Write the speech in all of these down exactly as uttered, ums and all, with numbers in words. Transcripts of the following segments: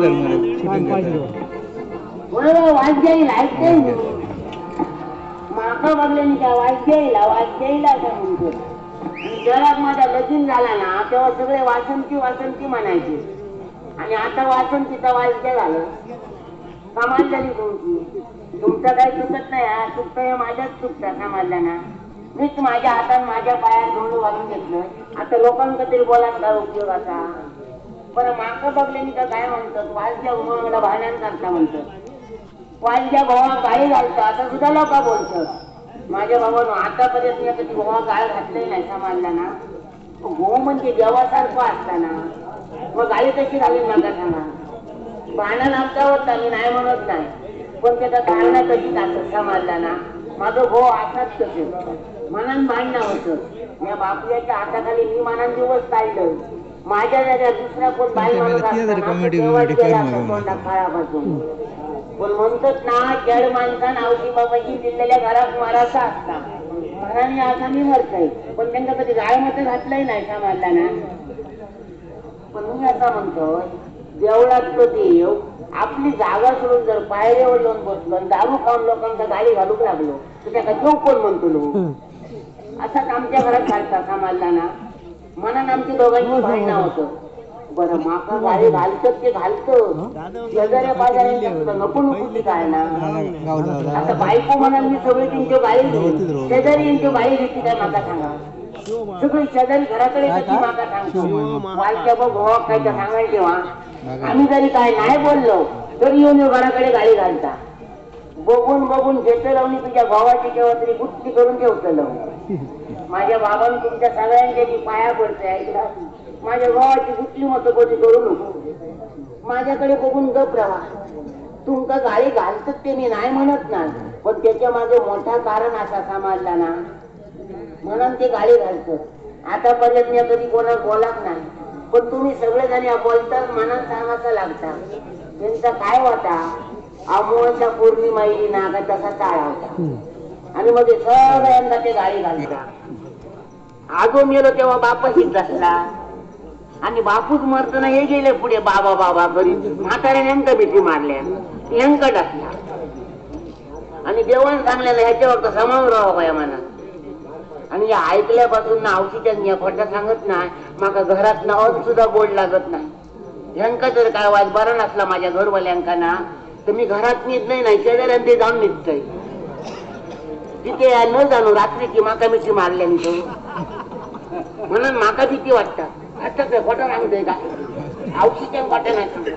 बरोबर वाद्य येईल ऐकते माका बघले काय वाद्य येईल वाद्य येईल असं म्हणतो. आणि जरात माझा लगीन झाला ना तेव्हा सगळे वासंती वासंती म्हणायचे आणि आता वासंतीचा वाद्य झालं. कमाल झाली तुमची. तुमचं काही चुकत नाही हा चुकत हे माझ्याच चुकतं समजलं ना. मीच माझ्या हातात माझ्या पायात धोंड घालून घेतलं. आता लोकांकडे बोलायला काय उपयोग असा. बरं माका बघले मी तर काय म्हणतात वाजल्या उमळला भांडण करता म्हणतात. वाजल्या भावा गाळी घालता आता सुद्धा लोक बोलतात. माझ्या भावानं आतापर्यंत मी कधी भावा गाळ घातलंही नाही समजला ना. गो म्हणजे देवासारखं असताना मग गाळी कशी घालून माझा सांगा. भांडण आमचा होता मी नाही म्हणत नाही पण त्याचा धारणा कशी टाकत समजला ना. माझं भाऊ असाच तसे मनान भांडणं होतं. या बापल्याच्या हाताखाली मी मनान दिवस काढलं. माझ्या जाग्या दुसरा कोण बाई माणूस असताना काळापासून पण म्हणतात ना जड माणसान आवशी बाबाची दिलेल्या घरात मारायचा असता मनाने असा मी मरताय पण त्यांना कधी गाळमध्ये घातलंही नाही समजला ना. पण मी आता म्हणतोय देवळातलं देव आपली जागा सोडून जर पायऱ्यावर येऊन बसलो आणि दारू खाऊन लोकांचा गाडी घालूक लागलो तर त्याचा देव कोण म्हणतो लोक. असाच आमच्या घरात घालता समजला ना. मनात आमची दोघांची भांडणं होतं. बरं माका गाडी घालतात ते घालतं शेजाऱ्या पाजाऱ्यांच्या नको नको काय ना. आता बायको म्हणा मी सगळे त्यांच्या गाडी घेईन शेजारी यांच्या गाडी घेतली काय माका सांगा. सगळे शेजारी घराकडे कशी माका सांगतो वाईच्या बघ भावा काय तर सांगायला तेव्हा आम्ही जरी काय नाही बोललो तरी येऊन घराकडे गाडी घालता. बघून बघून घेतलं लावून तुझ्या भावाची केव्हा तरी गुत्ती करून ठेवतं लावून. माझ्या बाबांनी तुमच्या सगळ्यांच्या मी पाया पडते ऐकला. माझ्या भावाची गुटली मत कधी करू नको. माझ्याकडे बघून गप राहा. तुमका गाडी घालतात ते मी नाही म्हणत नाही पण त्याच्या मागे मोठा कारण असा समजला ना म्हणून ते गाडी घालतं. आतापर्यंत मी कधी कोणा बोलाक नाही पण तुम्ही सगळेजण बोलतात मनात सांगायचं लागता. त्यांचा काय होता अमोलच्या पौर्णिमा येईल ना का तसा टाळा होता आणि मध्ये सगळ्यांना ते गाडी घालता. आजो मेलो तेव्हा बापाशीच असला आणि बापूच मरताना हे गेले पुढे बाबा बाबा घरी म्हाताऱ्या नेमका भीती मारल्या नेमकट असला आणि देवान सांगलेलं ह्याच्यावर तर समावून राहावं पाया मनात. आणि या ऐकल्यापासून ना औषध्या खोट्या सांगत नाही माका घरात ना अज सुद्धा गोड लागत नाही. ह्यांका जर काय वाद बरा नसला माझ्या घरवाल्यांका ना तर मी घरात निघत नाही नाही शेजाऱ्यान ते जाऊन निघतय तिथे न जाणू रात्रीची माका मिठी मारल्याने म्हणून माका भीती वाटतात. आता काय खोटं सांगतोय का औषध्या खोट्या नाही सांगत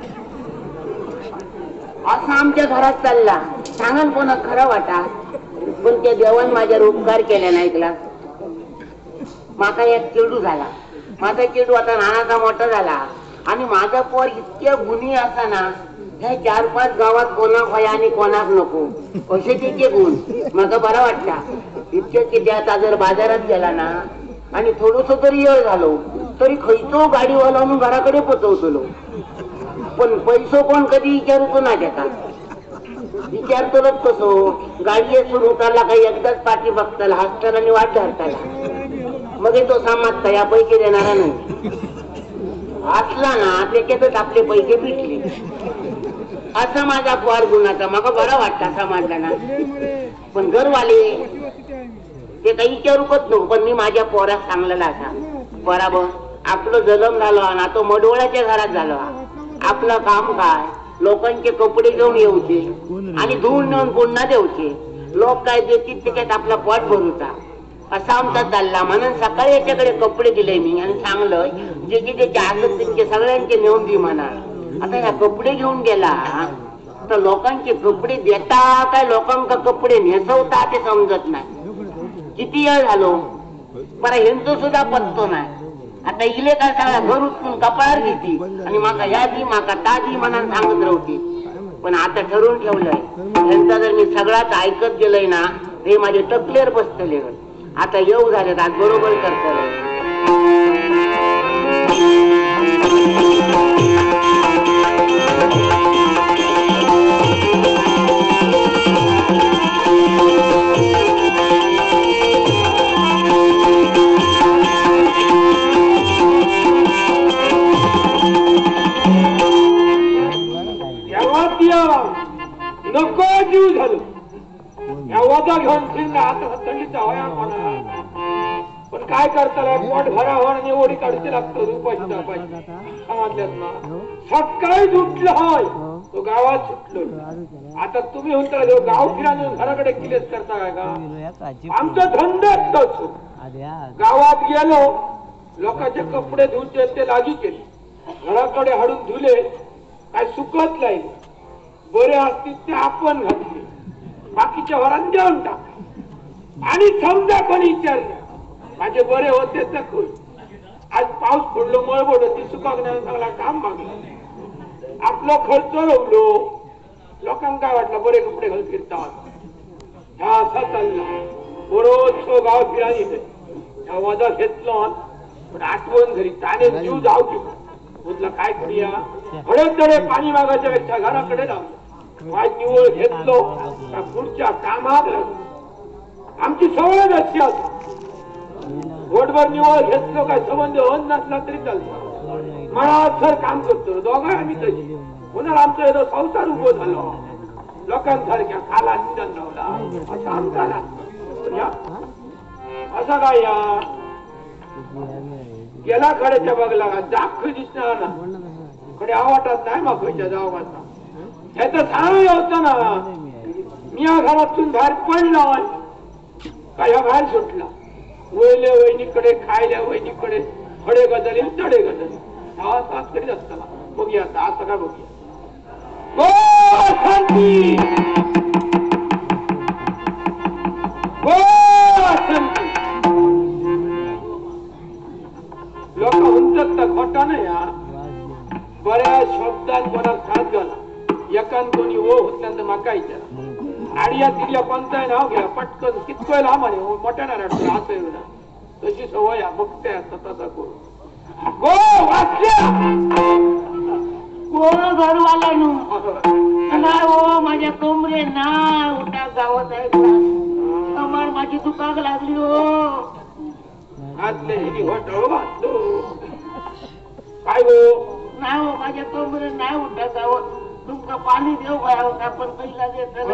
असं आमच्या घरात चालला सांगन कोणा खरं वाटा. पण त्या देवान माझ्यावर उपकार केल्या नाही ऐकला. माझा एक चेडू झाला. माझा चेडू आता नानाचा मोठा झाला आणि माझा पोर इतक्या गुणी असताना ह्या चार पाच गावात कोणाक व्हाय आणि कोणाक नको कसे तिचे गुण मला बरा वाटला. इतक्या की आता जर बाजारात गेला ना आणि थोडस तरी येळ झालो तरी खैचो गाडीवाला म्हणून घराकडे पोचवतो. पण पैसो कोण कधी विचारतो ना त्याचा विचारतोच कसो गाडी सुरू उतरला काही एकदाच पाठी बघताला हसताना आणि वाट धरताला मग तो सामाजता या पैसे देणारा नाही असला ना त्याच्यातच आपले पैसे पिटले. असा माझा पोर गुणाचा मला बरा वाटता समाजला ना. पण घरवाले ते काही विचारूकच नको पण मी माझ्या पोरात सांगलेला असा बराबर आपलं जलम झालं ना तो मडवळ्याच्या घरात झालं. आपलं काम काय लोकांचे कपडे घेऊन येऊचे आणि धुवून नेऊन पुन्हा देऊचे. लोक काय देतील त्याच्यात आपला पोट भरूचा असा आमचा चालला. म्हणून सकाळी याच्याकडे कपडे दिले मी आणि सांगलं जे जे त्याचे असत तितके सगळ्यांचे नेऊन दे म्हणा. आता ह्या कपडे घेऊन गेला तर लोकांचे कपडे देता काय लोकांका कपडे नेसवता ते समजत नाही. किती वेळ झालो बरं ह्यांचं सुद्धा पत्तो नाही. आता इले काय सगळ्या घर उचलून कपाळार घेते आणि माका या दी माका ता दी म्हणून सांगत राहते. पण आता ठरवून ठेवलंय यांचा जर मी सगळाच ऐकत गेलंय ना हे माझे टकलेर बसतले. आता येऊ झाले आज बरोबर करतले. नको जीव झालं या वजा घेऊन फिरणं आता थंडीचा हया कोणा पण काय करताय पोट भरावर आणि ओढी काढूची लागतो रुपाशी दापाशी ना सकाळी उठलं होय तो गावात सुटलो आता तुम्ही म्हणता गाव फिरायला घराकडे किलेच करता काय का आमचा धंदाच तोच गावात गेलो लोकांचे कपडे धुवचे ते लागू केले घराकडे हाडून धुले काय सुकत नाही बरे असतील ते आपण घातले बाकीच्या वरात देऊन टाक आणि समजा कोणी विचारलं माझे बरे होते तर आज पाऊस पडलो मळ पडलो ती सुकाक नाही चांगला काम मागलं आपला खर्च रवलो लोकांना काय वाटलं बरे कपडे घालून फिरता ह्या असा चालला बरोच गाव फिरायला ह्या वजा घेतलो पण आठवण घरी त्याने जीव जाऊ की म्हटलं काय करूया हळद तडे पाणी मागायच्या पेक्षा घराकडे जाऊ वाज निवळ घेतलो पुढच्या कामात आमची सवयच अशी असते घोटभर निवळ घेतलो काय संबंध होत नसला तरी चालतो मला सर काम करतो दोघा आम्ही तशी पुन्हा आमचा येतो संसार उभो झालो लोकांसारख्या खाला निधन लावला असा आमचा असा काय या गेला कडेच्या बघला दाख दिसणार ना कडे आवाटात नाही मागच्या जावाचा हे तर सांग होतं ना मी या घरातून बाहेर पडला का ह्या बाहेर सुटला वयले वहिनीकडे खायल्या वहिनीकडे फडे गजले तडे गजले हा तास करीत असताना बघूया आता असं काय बघूया शांती लोक म्हणतात खोटा नाही या बऱ्याच शब्दात बरा साथ घाला एकान कोणी ओ होतल्यानंतर माका विचारा आडिया तिथल्या पंचाय नाव घ्या पटकन कितकोय ला म्हणे मोठ्या ना रडतो असं येऊ ना तशी सवय बघते तसा करू गो वाचल्या कोण घरवाल्यानु नाही हो माझ्या कोंबरे ना उठा गावात ऐकला अमर माझी दुकाक लागली हो घातले घोटाळो घातलो काय हो नाही हो माझ्या कोंबरे नाही उठा गावात तुमका पाणी देऊ काय होता पण पहिला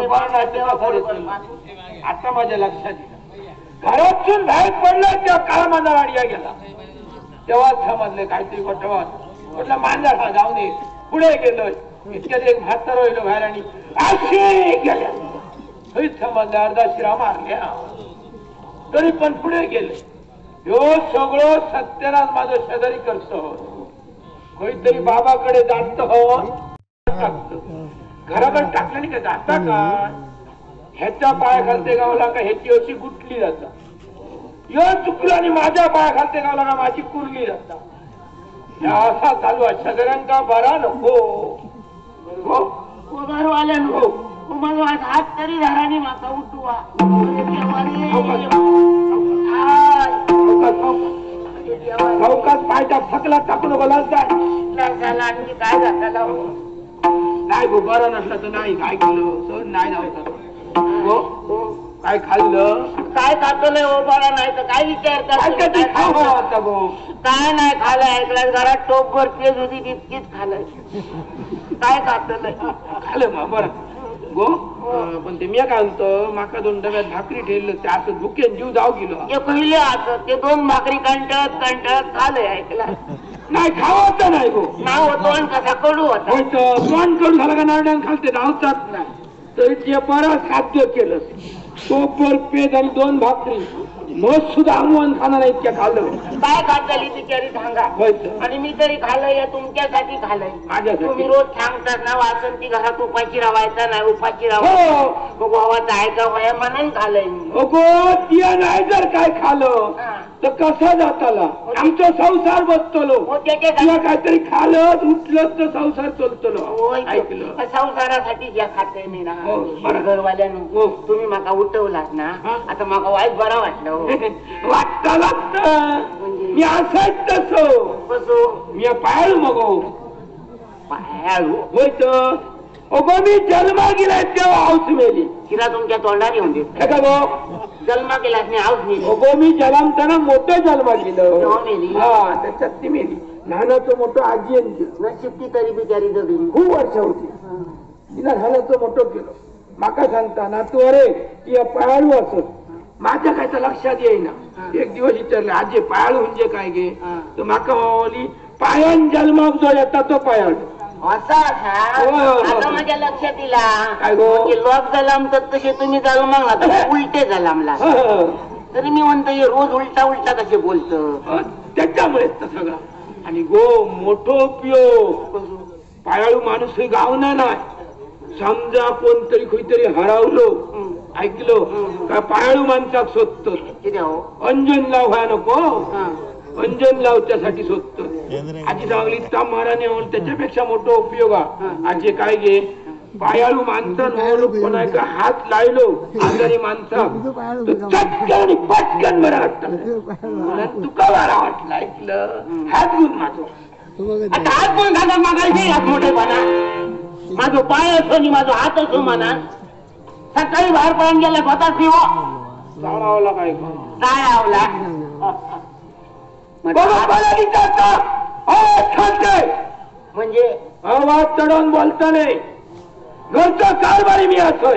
आता माझ्या लक्षात घरातून बाहेर पडलं तेव्हा काळा माझा गाडिया गेला तेव्हाच समजले काहीतरी घोटाळा म्हटलं मांजर हा जाऊ नये पुढे गेलोय इतक्यात एक म्हातार राहिलो बाहेर आणि अशी गेल्या हेच समजलं अर्धा शिरा मारल्या तरी पण पुढे गेले ह्यो सगळं सत्यानाच माझं शेजारी करतो काहीतरी बाबाकडे जात हो घराकडे टाकलं नाही का जाता का ह्याच्या पाया खालते गावला का ह्याची अशी गुटली जाता यो चुकलं आणि माझ्या पाया खालते गावला का माझी कुरली जाता असा चालू आहे शेजाऱ्यांका बरा नको घरवाल्या नको माझा हात तरी धराने माका उठवा चौकात पायच्या फकला टाकून बोलायचा आणखी काय झाला नाही गो बरं नसलं तर नाही काय केलं सर नाही नव्हतं हो काय खाल्लं काय खातलंय हो बरा नाही तर काय विचारतात काय नाही खाल्लं ऐकलं घरात टोपभर तेज होती तितकीच खाल्लंय काय खातलंय खाल्लं मग बरं गो पण ते मी काय म्हणतो माका दोन डब्यात भाकरी ठेवलं ते असं भुकेन जीव जाऊ गेलो ते पहिले असं ते दोन भाकरी कंटळत कंटळत खाल्लंय ऐकलं नाही खावाचं नाही गो नाव तोंड कसा कडू होता तोंड कडू झालं का नारड्यान खालते धावतात नाही तर ते बरंच खाद्य केलं टोपर पेज आणि दोन भाकरी मग सुद्धा आमवण खाणार इतक्या खाल्लं काय खाल्ली बिचारी सांगा आणि मी तरी खाल्लंय तुमच्यासाठी खाल्लंय तुम्ही रोज सांगतात ना वासंती घरात उपाशी राहायचा नाही उपाशी राहायचा मग भावाचा ऐका वया मनाने खाल्लंय मी अगो तिया नाही जर काय खाल्लं तर कसा जाताला आमचा संसार बसतलो तिला काहीतरी खालत उठलं तर संसार चलतलो ऐकलं संसारासाठी ज्या खाते मी ना घरवाल्यानं तुम्ही माका उठवलात ना आता माका वाईट बरा वाटलं वाटतं लागतं मी असंच तसो कसो मी पायाळू मगो पायाळू होय तर अगो मी जन्मा गेलाय तेव्हा हाऊस मेली तिला तुमच्या तोंडाने येऊन देत का गो जन्मा गेलास नाही हाऊस मेली अगो मी जन्मताना मोठं जन्मा गेलं हा त्याच्यात ती मेली लहानाचं मोठं आजी नशिब ती तरी बिचारी जगली खूप वर्ष होती तिला झाल्याचं मोठं केलं. माका सांगता ना तू अरे की पायाळू असत माझ्या काय तर लक्षात येईना. एक दिवस विचारले आजी पायाळू म्हणजे काय गे, तर माका मावली पायान जन्माक जो येतात तो पायाळू असा आता माझ्या लक्षात दिला. काय गो लोक जलमतात तसे तुम्ही जलमला तर उलटे जलमला. तरी मी म्हणतो हे रोज उलटा उलटा कसे बोलतो त्याच्यामुळेच तर सगळं. आणि गो मोठो पियो पायाळू माणूस हे गावना नाही. समजा कोणतरी खरीतरी हरवलो ऐकलो का पायाळू माणसाक शोधत अंजन लाव व्हाय नको. अंजन लावच्यासाठी शोधत. आजी सांगली त्या माराने त्याच्यापेक्षा मोठा उपयोग आजी काय घे पायाळू माणसानं हात लायलो आजारी माणसा चटकन पटकन बरं वाटत. तुका बरा वाटलं ऐकलं हात गुण माझो आता हात गुण घालत मागायचे हात मोठेपणा. माझो पाय असो आणि माझा हात असो म्हणा. सकाळी बाहेर पडून गेला स्वतःच दिवो आवला काय काय आवला म्हणजे आवाज चढवून बोलता नाही. घरचा कारभारी मी असोय.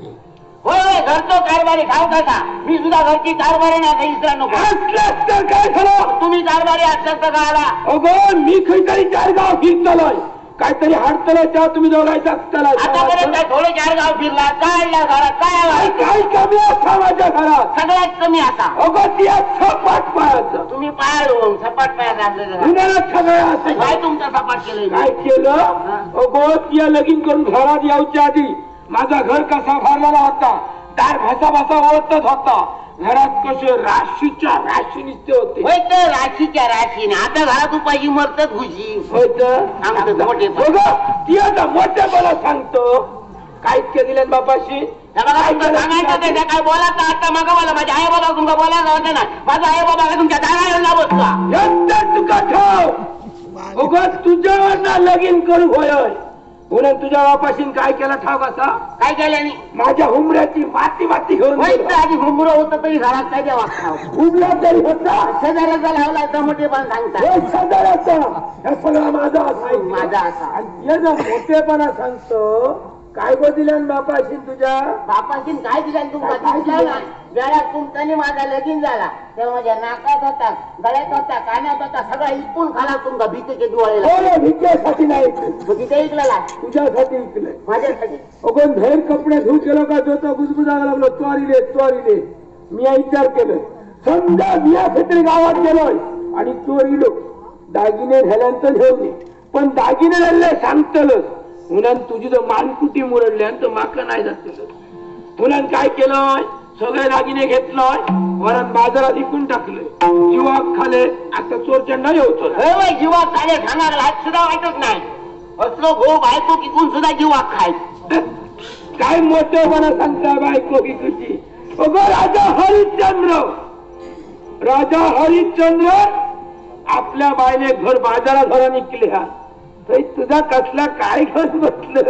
होय घरचो कारभारी खाऊ का मी सुद्धा घरची कारभारी नाही काही इसरा नको. असल्यास तर काय झालं तुम्ही कारभारी असल्यास तर काय आला. अगो मी खरी चार गाव फिरतलोय काहीतरी हाडतलं तेव्हा तुम्ही दोघायचं आतापर्यंत थोडे चार गाव फिरला काढला घरात काय काय कमी असा माझ्या घरात सगळ्यात कमी असा. अगो ती सपाट पायाचं तुम्ही पायाळू सपाट पायाचं आपल्या पुण्याला सगळं असं काय तुमचं सपाट केलं काय केलं. अगो तिया लगीन करून घरात यायच्या आधी माझा घर कसा भरलेला होता. दार भासा भासा ओळखत होता. घरात कसे राशीच्या राशी निसते होते. होय तर राशीच्या राशीने आता घरात उपाशी मरतच घुशी. होय तर मोठे ती आता मोठेपणा सांगतो काय इतके दिले बापाशी सांगायचं ते काय बोलायचं. आता मग बोला माझ्या आई बाबा तुमका बोलायला होते ना. माझा आई बाबा तुमच्या दाराला बसला तुका ठेव उगाच तुझ्यावर ना लगीन करू होय म्हणून तुझ्या बापाशीन काय केला ठाव कसा काय केल्याने माझ्या हुमऱ्याची माती माती घेऊन आधी हुमरं होतं तरी घरात काय देवा हुमरा तरी होता शेजाऱ्याचा लावला तर मोठे पण सांगता शेजाऱ्याचा हे सगळं माझा असा माझा असा. आणि ये ना मोठेपणा सांगतो काय गो दिल्यान बापाशी तुझ्या बापाशी काय दिलं तुमचा ज्याला तुमच्याने माझा लगीन झाला तेव्हा माझ्या नाकात होता गळ्यात होता कानात होता सगळा इकून खाला तुमचा भीतीचे डोळे भिकेसाठी नाही तिथे ऐकलेला तुझ्यासाठी ऐकलंय माझ्यासाठी. अगोन बाहेर कपडे धुवून गेलो का जो तो गुजबुजायला लागलो चोरीले चोरीले. मी विचार केलं समजा मी यासाठी गावात गेलोय आणि चोरीलो दागिने झाल्यानंतर घेऊन पण दागिने झाले सांगतलच म्हणून तुझी जर मानकुटी मुरडल्या तर माका नाही जात. म्हणून काय केलंय सगळे दागिने घेतलोय वरात बाजारात विकून टाकलोय. जीवाक खाले आता चोरचंडा येऊतो जीवाक खाले खाणार हात सुद्धा वाटत नाही. असलो गो बायको किकून सुद्धा जीवाक खाय. काय मोठेपणा सांगता बायको किकूची. अगो राजा हरिश्चंद्र राजा हरिश्चंद्र आपल्या बायने घर बाजारात भरा निघले हा तुझा कसला काय घेऊन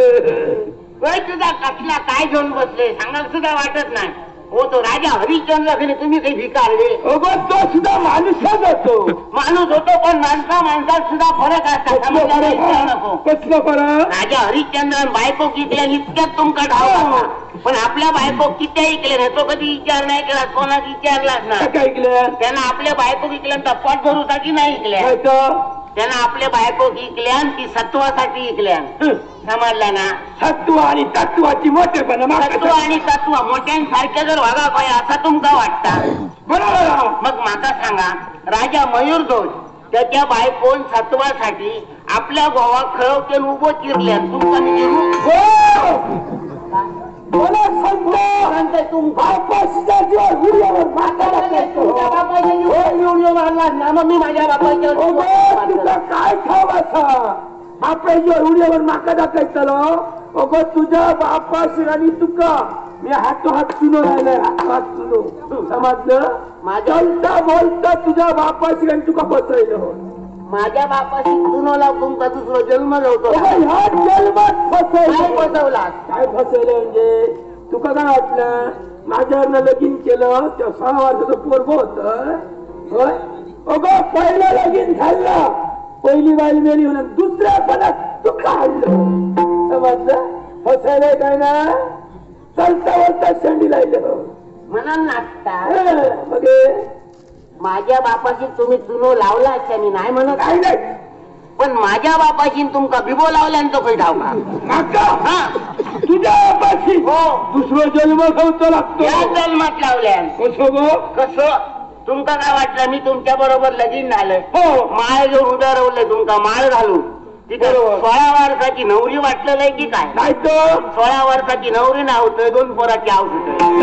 बसलं तुझा कसला काय घेऊन बसले सांगायला सुद्धा वाटत नाही. हो तो राजा हरिश्चंद्र तुम्ही काही भिकारले. अगो तो सुद्धा माणूसच होतो. माणूस होतो पण माणसा माणसात सुद्धा फरक असतो. कसलं फरक. राजा हरिश्चंद्र बायको किती इतक्यात तुमका ठाव पण आपल्या बायको किती ऐकले नाही. तो कधी विचार नाही केला कोणाच विचारलाच ना ऐकलं त्यांना आपल्या बायको विकल्यानंतर पोट भरूसाठी नाही ऐकल्या. त्यांना आपल्या बायको इकल्या ती सत्वासाठी इकल्या. समजला ना. सत्व आणि तत्वाची मोठेपणा सत्व आणि तत्व मोठ्यांसारख्या जर वागा पाहिजे असा तुमका वाटता बरोबर. मग माका सांगा राजा मयूरध्वज त्याच्या बायकोन सत्वासाठी आपल्या गोवा खळवते उभो चिरल्या तुमचा मला सांगतो तुम बापाच्या जीवावर व्हिडिओवर ना मी माझ्या बापाच्या तुझा काय ठाव असा बापाच्या व्हिडिओवर माका दाखवायचं. अगो तुझ्या बापाशी आणि तुका मी हातो हात सुनो राहिलाय हातो हात सुनो समजलं. माझ्या बोलता तुझ्या बापाशी आणि तुका बसायलं. माझ्या बापाशी सुनवला तुमचा दुसरा जन्म नव्हतो. ह्या जन्मात फसवला फसवला काय फसवलं म्हणजे तुका काय वाटलं माझ्यावरनं लगीन केलं त्या सहा वर्षाचं पोरग होत होय. अगो पहिलं लगीन झालं पहिली बाई मेली म्हणून दुसऱ्या पदात तुका आणलं समजलं. फसायला काय ना चालता वरता शेंडी लायलं मला नाचता मग माझ्या बापाशी तुम्ही चुनो लावला असता मी नाही म्हणत काय नाही पण माझ्या बापाशी तुमका बिबो लावल्यान तो काही धाव का माका हा तुझ्या बापाशी हो दुसरं जन्म खाऊचा लागतो या जन्मात लावल्यान कसं ग कसं तुमका काय वाटलं मी तुमच्या बरोबर लगीन झालं हो माळ घेऊन उदारवलं तुमका माळ घालू तिथे सोळा वर्षाची नवरी वाटलेलं की काय नाही तर सोळा वर्षाची नवरी नाव होतं दोन पोराची आव होत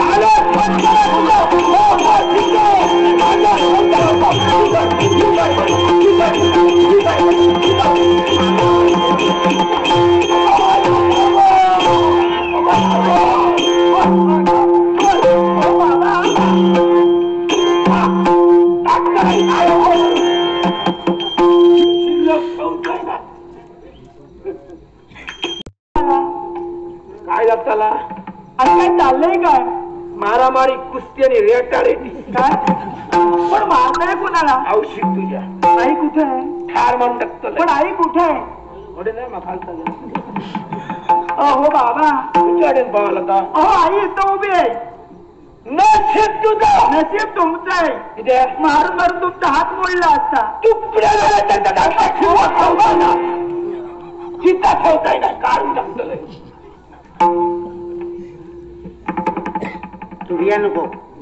काय लागताला आणि काय चाललंय काय मारामारी कुस्ती आणि रेटारेटी काय पण मारताय कुणाला औषध तुझ्या आई कुठे आहे ठार म्हणून टाकतो पण आई कुठे आहे थोडे नाही मग खालता अहो बाबा तुझ्याकडे पाहायला का अहो आई इथं उभी आहे नशीब तुझं नशीब तुमचं आहे इथे मारून मारून तुमचा हात मोडला असता तुकड्या झाल्या त्यांचा डाका ठेवत ठेवता ना चिता ठेवताय ना काढून टाकतोय तुझ्या नको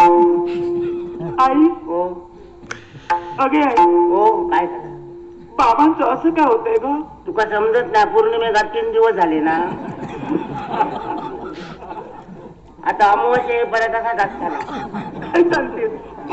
आई हो अगे आई हो काय झालं बाबांचं असं काय होतंय ग तुका समजत नाही पौर्णिमेला तीन दिवस झाले ना आता अमावस्या येईपर्यंत असा जास्त काय सांगते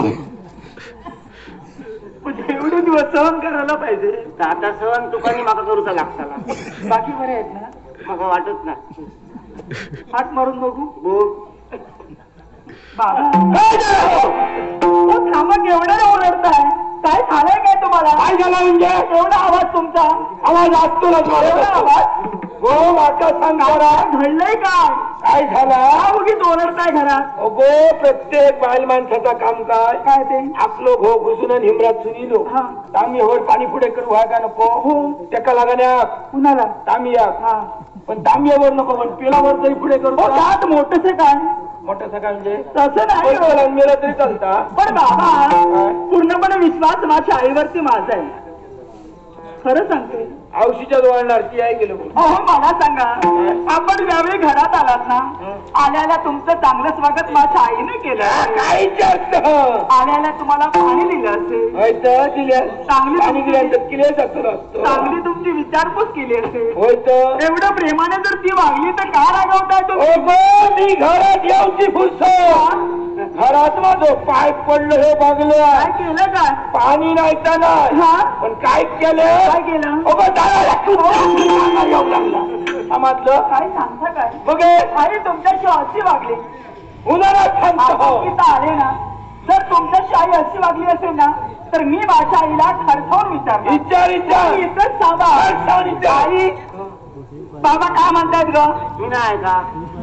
म्हणजे एवढे दिवस सहन करायला पाहिजे तर आता सहन तुकानी माका करूचा लागताला बाकी बरे आहेत ना माका वाटत ना हात मारून बघू बोल बाबा हो थांबा केवढं ओरडताय काय झालंय काय तुम्हाला काय झाला म्हणजे एवढा आवाज तुमचा आवाज असतो ना एवढा आवाज हो वाटा सांग जरा घडलंय काय काय झाला उगीच ओरडताय घरात अगो प्रत्येक बाल माणसाचा काम काय काय ते आपलो घो घुसून हिमरात सुनीलो हा तांबी होर पाणी पुढे करू हा का नको हो त्याका लागण्या कुणाला तांबी या हा पण तांब्यावर नको पण पेलावर तरी पुढे करू हो त्यात मोठंच काय मोठं सकाळ म्हणजे तसं नाही हो. मेला तरी चालता पण बाबा पूर्णपणे विश्वास माझ्या आईवरती माझा आहे खरं सांगते औषधात वाढणार ती आई गेलो अहो मला सांगा आपण ज्यावेळी घरात आलात ना आल्याला तुमचं चांगलं स्वागत माझ्या आईने केलं काही जास्त आल्याला तुम्हाला पाणी दिलं असेल दिल्या चांगली पाणी दिल्यानंतर किल्ल्याच असतो चांगली तुमची विचारपूस केली असेल होय तर एवढं प्रेमाने जर ती वागली तर का रागवताय ओ तुम्ही गो, मी घरात येऊची फुस घरात माझं पाय पडलं हे बघलं काय केलं काय पाणी नाही तर नाही हा पण काय केलं काय केलं ओ गो, दाराला कुत्रा येऊ लागला समाजलं काय सांगता काय बघ आई तुमच्याशी अशी वागली उन्हाळ्यात आपण सांगतो इथं आले ना जर तुमच्याशी आई अशी वागली असेल ना तर मी माझ्या आईला खडसावून विचारणार विचार विचार इथंच थांबा खडसावून विचार. आई बाबा काय म्हणतायत ग मी नाही का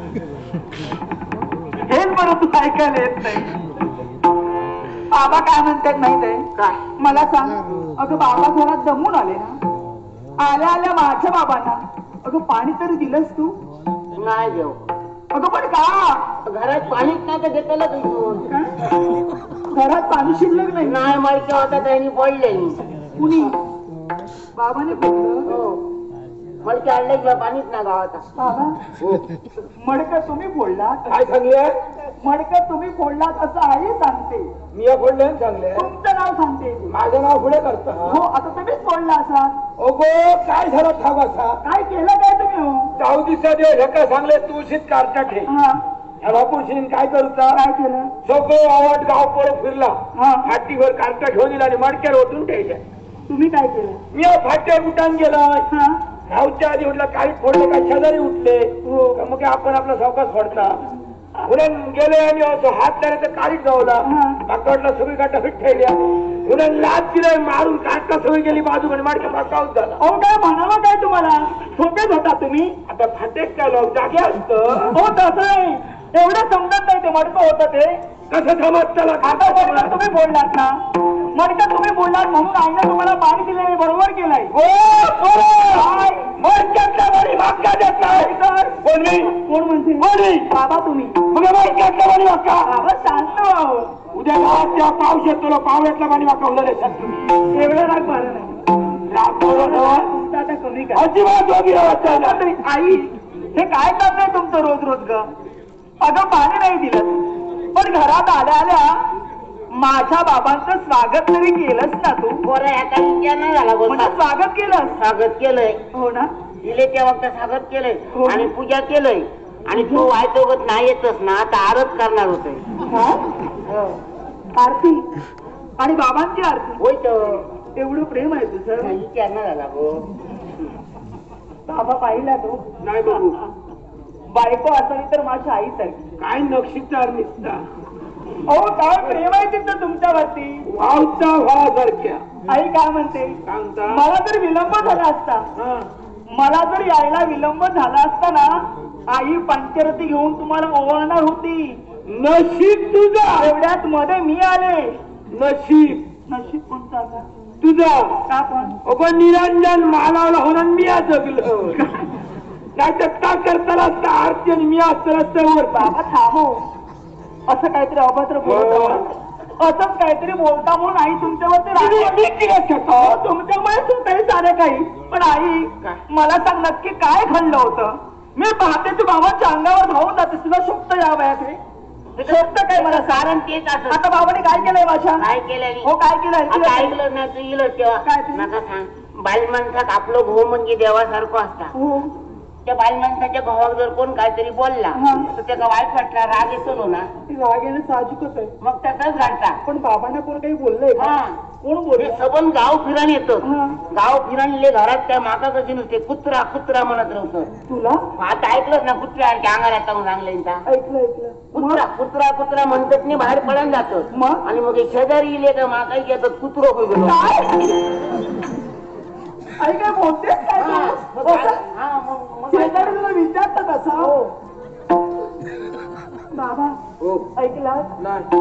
हेच बरं तू ऐकायला येत नाही बाबा काय म्हणतात माहित आहे काय मला सांग अगं बाबा घरात दमून आले ना आल्या आल्या माझ्या बाबांना अगं पाणी तरी दिलंस तू नाही देऊ अगं पण का घरात पाणीच नाही तर घेतलं घरात पाणी शिल्लक नाही नाही मळक्या होता त्यांनी पडले मी कुणी बाबाने बोललं हो मळक्या आणले किंवा पाणीच ना गावाचा बाबा मडकं तुम्ही फोडलात काय सांगले मडकं तुम्ही फोडलात असं आई सांगते मी या फोडलं सांगले तुमचं नाव सांगते माझं नाव पुढे करतो हो आता तुम्हीच फोडला असाल ओ गो, काय झालं ठाव असा काय केलं काय तुम्ही हो जाऊ दिसा दे ढका सांगले तुळशीत कारटा ठे हा या बापूशीन काय करूचा काय केलं सगळं आवाज गाव परत फिरला हा फाटीवर कारटा घेऊन दिला आणि मडक्यावर ओतून ठेवल्या तुम्ही काय केलं मी या फाट्यावर उठान गेला हा गावच्या आधी उठला काही फोडले काय शेजारी उठले हो का मग आपण आपला सावकाश फोडता उन्हा गेले आणि असं हात धरायचं तर काळीच गावला हा. बाकडला सगळी काटा फिट ठेवल्या उन्हा लाच दिलाय मारून काटा सगळी गेली बाजू आणि माडक्या पाकावत झाला अहो काय म्हणावं काय तुम्हाला झोपेत होता तुम्ही आता फाटेक काय लोक जागे असतं हो तसं नाही एवढं समजत नाही ते मडकं होतं ते कसं समज त्याला आता मडकं तुम्ही बोललात ना मडकं तुम्ही बोललात म्हणून आईने तुम्हाला पाणी दिले बरोबर केलंय मडक्यातल्या वरी मागच्या देत नाही तर पण मी कोणी बाबा तुम्ही मग माहिती घातलं पाणी वाका बाबा शांत व्हावं. उद्या गावात त्या पाऊस येतो पावड्यातला पाणी वाका उद्या एवढं राग बरं नाही. तुमचं आता कमी करा. अजिबात दोघी तरी आई हे काय करताय तुमचं रोज रोज ग? अगं पाणी नाही दिलं पण घरात आल्या आल्या माझ्या बाबांचं स्वागत तरी केलंच ना तू? पोरं आता विचार नाही झाला बोल म्हणजे स्वागत केलं? स्वागत केलंय हो ना. दिले त्या वक्त स्वागत केलंय हो. आणि पूजा केलंय आणि तू वायतोगत नाही येतच ना आता आरत करणार होतोय. हा? आरती आणि बाबांची आरती होय तर एवढं प्रेम आहे तुझं? विचार नाही झाला गो. बाबा पाहिला तो नाही बघू बायको असावी तर माझ्या आईसारखी. काय नक्षीदार निसता अहो काय प्रेम आहे तिथं तुमच्यावरती. वावता व्हासारख्या. आई काय म्हणते? काय म्हणता? मला जर विलंब झाला असता हा. मला जर यायला विलंब झाला असता ना आई पंचरथी घेऊन तुम्हाला ओवाळणार होती. नशीब तुझा एवढ्यात मध्ये मी आले. नशीब नशीब कोणता आता? तुझा का पण? अगं निरंजन मालावला होणार मी आज जगलो नाही तर का करताना असता आरती आणि मी असतं रस्त्यावर. बाबा थांबव. असं काहीतरी अभद्र बोलत असंच काहीतरी बोलता म्हणून आई तुमच्यावरती राग- हो, तुमच्यामुळे सुटाई झालं काही. पण आई मला सांग नक्की काय घडलं होतं? मी पाहते तू बाबाच्या अंगावर धावून जाते. तुला शोभत या वयात हे शोभत काय मला सांग. कारण तेच असं आता बाबाने काय केलंय माझ्या? काय केलं हो काय केलंय? आता ऐकलं ना तू इलं तेव्हा काय ते? नका सांग. बाल माणसात आपलं भाऊ म्हणजे देवासारखं असता. हो. त्या बाल माणसाच्या भावाक जर कोण काहीतरी बोलला हा. तर त्याचा वाईट वाटला राग येतो ना राग येणं साहजिकच आहे. मग त्याचाच घालता. पण बाबांना कोण काही बोललंय का? हा कोण हे बोललं? सबन गाव फिरण येतं. हा. गाव फिरणले घरात त्या माता कशी नुसते कुत्रा कुत्रा म्हणत राहतो. तुला आता ऐकलंच ना कुत्र्या अंगाला टाकून सांगले ऐकलं ऐकलं. कुत्रा कुत्रा कुत्रा म्हणतात नाही बाहेर पडायला जातं. मग? आणि मग हे शेजारी इले का माकाई घेतात कुत्रो होई गेलो. आई काय बोलतेस काय हा, तू? मग काय? हा, मग- मग- शेजारी तुला विचारतात असं? बाबा हो. ऐकला? नाही.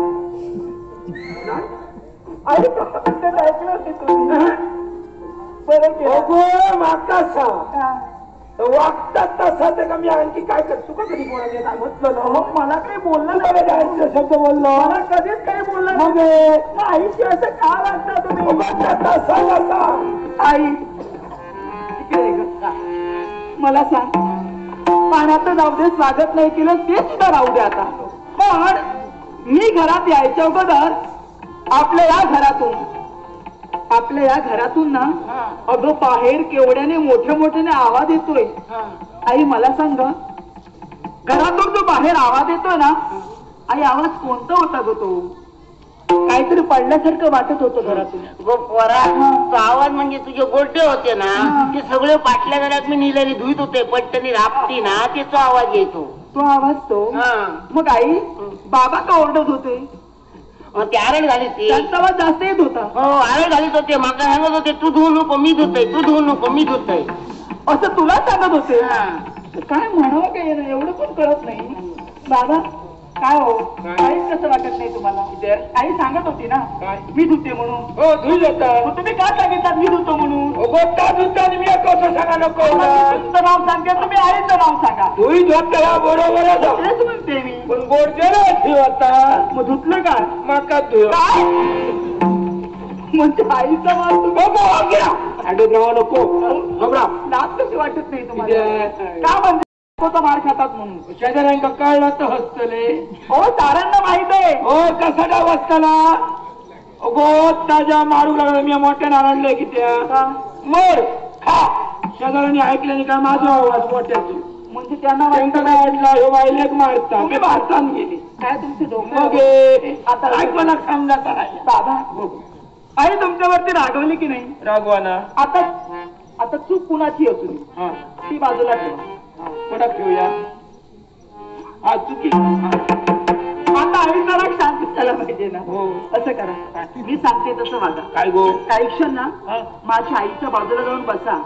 आई पप्पाचं ऐकलं होते तुम्ही. बरं केलं. अगो माका सांग हा. वागतात तसा ते का मी आणखी काय करतो का कधी कोणाला काय म्हटलं ना अहो, मला काही बोललं तू नाही. मला जायचं शब्द बोललो मला कधीच काही बोललं मग नाही. मग आईशी असं का वागता तुम्ही? वागतात तसा कसा आई इकडे ये ग. मला सांग पाण्याचं जाऊ दे स्वागत नाही केलं ते सुद्धा राहू दे आता. पण मी घरात यायच्या अगोदर आपल्या या घरातून आपल्या या घरातून ना हा, अगं बाहेर केवढ्याने मोठ्या मोठ्याने आवाज येतोय. हा. आई मला सांग ग, घरातून जो बाहेर आवाज येतोय ना आई आवाज कोणता होता ग तो? काहीतरी पडल्यासारखं वाटत होतं घरातून. गो पोरा तो आवाज म्हणजे तुझे गोडे होते ना ते सगळे पाटल्या घरात मी निल्याने धुईत होते पट्टनी रापती ना त्याचा आवाज येतो. तो आवाज तो. हा. मग आई बाबा का ओरडत होते? मग ते आरड घालीत ते. त्यांचा आवाज जास्त येत होता. हो आरड घालीत होते. माका सांगत होते तू धुवू नको मी धुतय तू धुवू नको मी धुतय. असं तुला सांगत होते. हा. काय म्हणावं काय ना एवढं पण कळत नाही. बाबा काय हो काहीच कसं वाटत नाही तुम्हाला? आई सांगत होती ना काय? मी धुते म्हणून. हो धुई होता मग तुम्ही काय सांगितलं मी धुतो म्हणून? गोटा धुता मी कसं सांगा नको तुमचं नाव सांगते तुम्ही आईचं नाव सांगा. धुई धुता बरोबरच तेच म्हणते मी. पण गोडचे ना ठेव आता मग धुतलं का? माका धुव काय म्हणजे आईचा माल तुम्ही अडत राहा नको घबरा लाज कशी वाटत नाही तुम्हाला? म्हणजे- का म्हणजे तो मार खातात म्हणून? शेजाऱ्यांका कळलं तर हसतले हो सारांना माहित आहे. हो कसा डाव असताना अगो ताज्या मारू लागला मी मोठ्या नारायणले की त्या का? मोर खा शेजाऱ्यांनी ऐकल्याने काय माझा आवाज मोठ्याची म्हणजे त्यांना त्यांका वाटतं काय वाटलं हे वायलेक मारता तुम्ही मी भारतात गेली काय तुमचे डोकं? मग हे आता ऐकून समजाता राहिला बाबा आई तुमच्यावरती रागवली की नाही? रागवाना आता आता चूक कुणाची असू दे हा ती बाजूला ठेवा. कोणा ठेवूया हा चुकी आता आईचा राग शांत झाला पाहिजे ना. हो असं करा मी सांगते तसं वागा. काय गो काही क्षण ना हा माझ्या आईच्या बाजूला जाऊन बसा.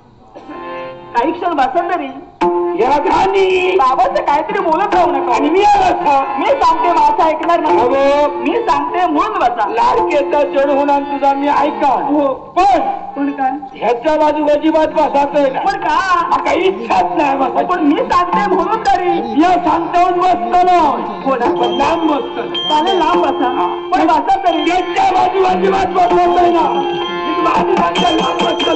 काही क्षण बसा तरी या घाणी बाबाचं काहीतरी बोलत राहू नका. आणि मी आलो का मी सांगते माझं ऐकणार नाही. अगो मी सांगते म्हणून बसा. लाडकेचा चढ होणार तुझा मी ऐका हो. पण पण काय ह्याच्या बाजू अजिबात बसायचंय ना. पण का काही इच्छाच नाही बसायची. पण मी सांगते म्हणून तरी या सांगताहून बसतो ना. बोला पण लांब बसतो. चालेल लांब बसा पण बसा तरी त्याच्या बाजू अजिबात बसायचंय ना. मी माझी सांगता लांब बसतो.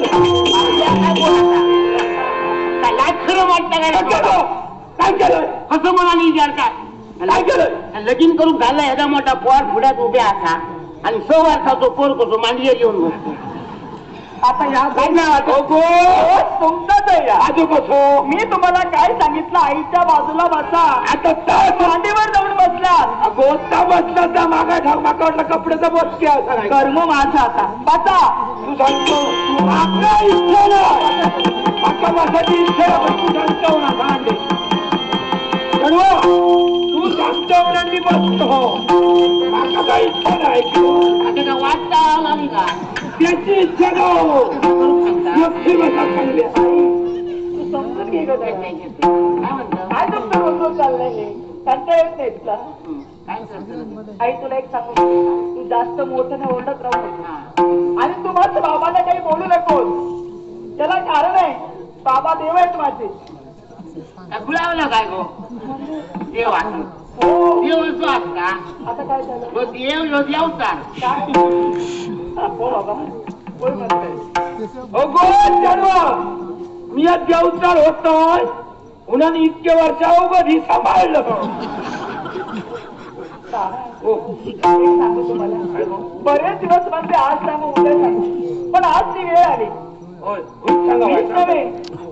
खरं वाटतं काय काय केलं? काय केलं? कसं म्हणाली विचारतात काय केलं? लगीन करून झाला एवढा मोठा पोर पुढ्यात उभे असा आणि सो वर्षाचा पोर कसो मांडीवर येऊन बसतो. आता या काय नाव तुमचाच आहे या आजू कसो. मी तुम्हाला काय सांगितलं आईच्या बाजूला बसा आता तर मांडीवर जाऊन बसला गोष्टा बसला तर मागा ठाक माका वाटलं कपड्याचा बसते असं नाही. कर्म माझा आता बसा तू सांगतो माका इच्छा नाही. माका बसायची इच्छा आहे, पण तू सांगतो ना भांडे ठरवा. तू सांगतो म्हणून मी बसतो. माका काही इच्छा नाही. आता का वाटता लागली का त्याची इच्छा नो. लक्ष्मी बसा चांगली आहे. तू समजून घे गं जरा. काय म्हणतो काय तुमचं रोज चाललंय हे कंटाळा येत नाही तुला काय करतो आई तुला एक सांगू तू जास्त मोठ्याने ओरडत राहू नको. हा. आणि तू माझ्या बाबाला काही बोलू नकोस. त्याला कारण आहे बाबा देव आहेत माझे. गुलावला काय गो देव असं हो देव असो असता आता काय झालं तो देव यो देवचार काय हो बाबा बोल म्हणतोय ओ गोड चढवा. मी आज देवचार होतोय. उन्हाने इतके वर्ष अवघी सांभाळलं. हो एक सांगू तुम्हाला बरेच दिवस म्हणते आज सांगू उद्या सांगू पण आज ती वेळ आली. होय सांगा मीच बाई. नव्हे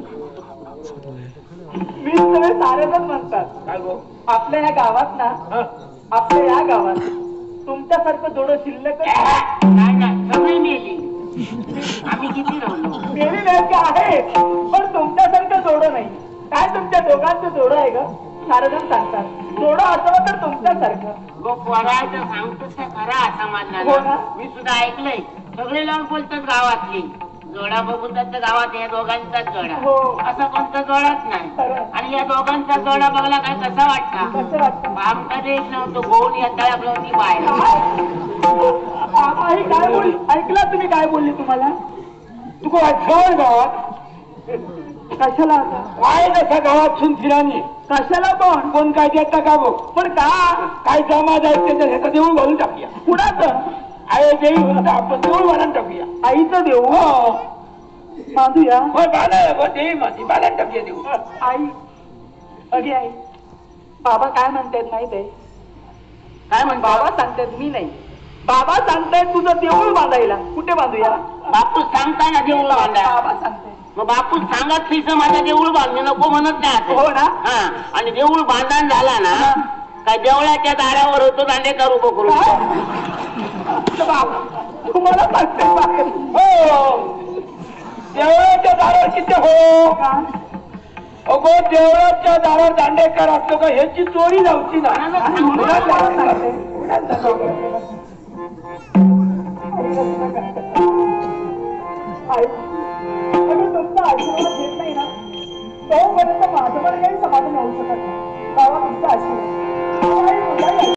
मीच नव्हे सारेजण म्हणतात काय गो. आपल्या या गावात ना हा. आपल्या या गावात तुमच्यासारखं जोडं शिल्लक नाही नाही सगळी मेली आम्ही किती राहलो मेली नाही आहे पण तुमच्यासारखं जोडं नाही. काय तुमच्या दोघांचं जोडं आहे ग सारेजण सांगतात जोडं असावं तर तुमच्यासारखं गो पोरायचं सांगतोस त्या खरा असा हो ना? मानला मी सुद्धा ऐकलंय सगळे लावून बोलतात गावातली जोडा बघून तर गावात या दोघांचाच जोडा हो. असा कोणता जोडाच नाही. खरं. आणि या दोघांचा जोडा बघला काय कसा वाटता कसं वाटतं आमका देश नव्हतो गोल येता आपलं ती बाहेर आई काय बोलली ऐकला तुम्ही काय बोलली तुम्हाला तू काय सवय गावात कशाला आता काय नसा गावात सुन फिरानी कशाला पण कोण काय देता का बघ. पण का काय जमा जायचं त्याचं ह्याचा देऊळ घालून टाकूया. कुणाचं आहे देऊ आता आपण देऊळ घालून टाकूया. आईचं देऊ हो बांधूया होय बाला देवी माझी बालान टाकूया देऊ. आई अगे आई बाबा काय म्हणतायत माहित आहे काय म्हणतो बाबा सांगतायत मी नाही बाबा सांगतायत तुझं देऊळ बांधायला कुठे बांधूया बापू सांगताना देऊळ बांधा बाबा सांगतायत मग बापू सांगत फिस माझा देऊळ बांधणे नको म्हणत नाही असं. हो ना हा आणि देऊळ बांधण झाला ना काय देवळाच्या दारावर होतो दांडे करू बकरू बाबा तुम्हाला सांगते हो देवळाच्या दारावर किती हो अगो देवळाच्या दारावर दांडेकर असतो का ह्याची चोरी जाऊची ना. तुमचा आशीर्वाद घेत नाही ना तोपर्यंत माझं पण काही समाधान होऊ शकत नाही बाबा तुमचा आशीर्वाद